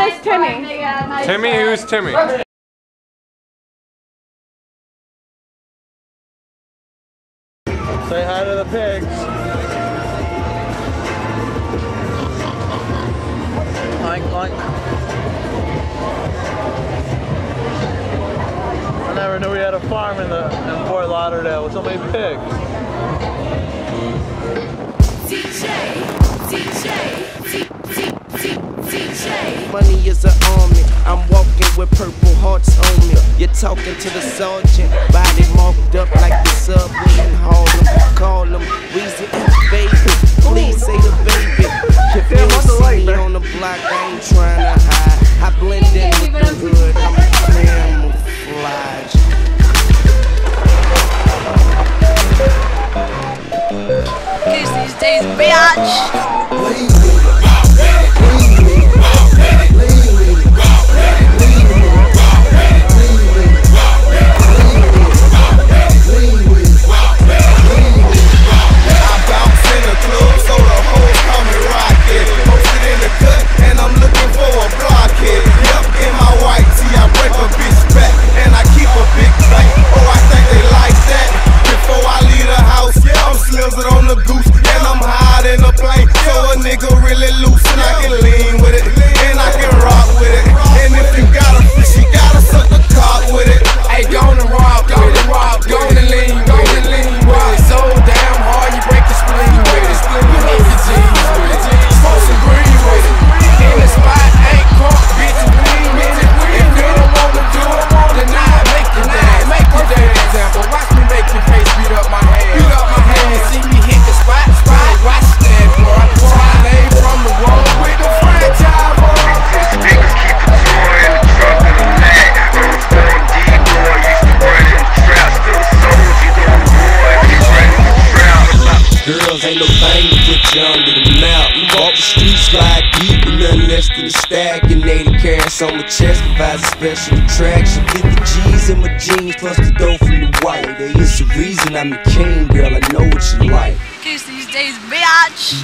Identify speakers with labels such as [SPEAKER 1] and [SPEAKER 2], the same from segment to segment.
[SPEAKER 1] is Timmy?
[SPEAKER 2] Timmy? Who's Timmy?
[SPEAKER 3] Say hi to the pigs. Oink, oink. I never knew we had a farm in Fort Lauderdale with so many pigs.
[SPEAKER 4] Money is an army. I'm walking with purple hearts on me. You're talking to the sergeant, body marked up like the subway in Harlem. Call him Weezy, baby. Please say the baby. If you don't see me on the block, I ain't trying to hide. I blend in with the hood. I'm camouflage.
[SPEAKER 5] Kids these days, bitch.
[SPEAKER 4] Girls ain't no thing to put you under the mouth. You walk the street, slide deep with nothing less than a stagnated carrots on my chest provides a special attraction. 50 G's in my jeans plus the dough from the white. There is a reason I'm the king, girl. I know what you like.
[SPEAKER 5] Kids these days, bitch.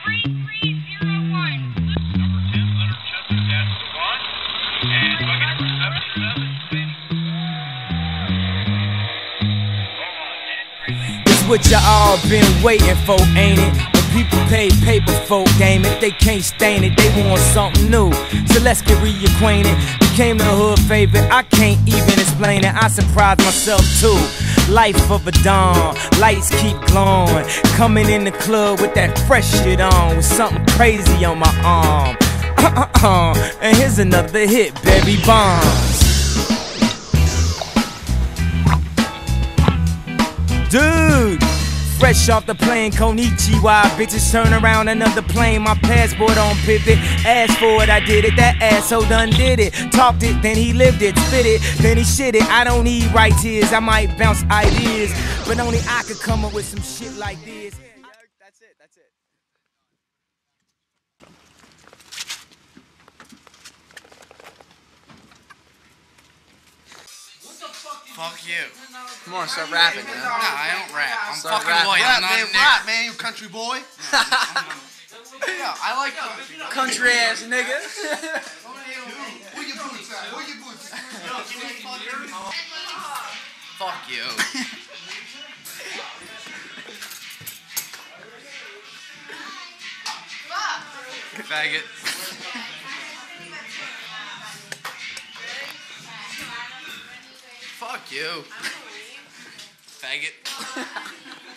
[SPEAKER 6] What you all been waiting for, ain't it? When people pay paper for game it, they can't stain it, they want something new. So let's get reacquainted. Became the hood favorite, I can't even explain it. I surprised myself too. Life of a dawn, lights keep glowing. Coming in the club with that fresh shit on, with something crazy on my arm. And here's another hit, Barry Bonds. Dude, fresh off the plane, konnichiwa. Bitches turn around, another plane. My passport on pivot. Asked for it, I did it. That asshole done did it. Talked it, then he lived it. Spit it, then he shit it. I don't need right tears, I might bounce ideas, but only I could come up with some shit like this. That's it, that's it.
[SPEAKER 7] Fuck you.
[SPEAKER 8] Come on, start rapping, man.
[SPEAKER 7] No, I don't rap. I'm
[SPEAKER 8] Start
[SPEAKER 7] fucking white. I'm not
[SPEAKER 8] rap, man, you country boy.
[SPEAKER 7] Yeah, I like country.
[SPEAKER 8] Country ass nigga.
[SPEAKER 7] Where your boots at? Where your boots? Fuck you. Faggot. Fuck you. Faggot.